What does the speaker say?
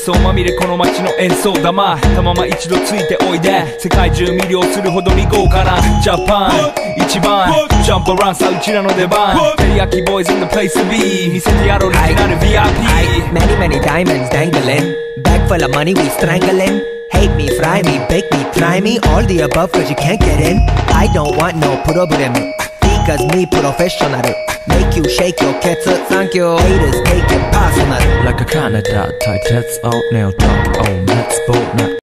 想まみれこの街の演奏玉たまま一度ついておいで世界中魅了するほどに豪華なジャパン一番ジャンプアランさうちらの出番テリヤキボーイズ in the place to be 見せてやろうリジナル VIP Many many diamonds dangling Bag full of money we strangling Hate me, fry me, bake me, try me All the above cause you can't get in I don't want no problem Because me professional Make you shake your cats Thank you Haters take it personal Like a Canada 対鉄をネオトップを熱望な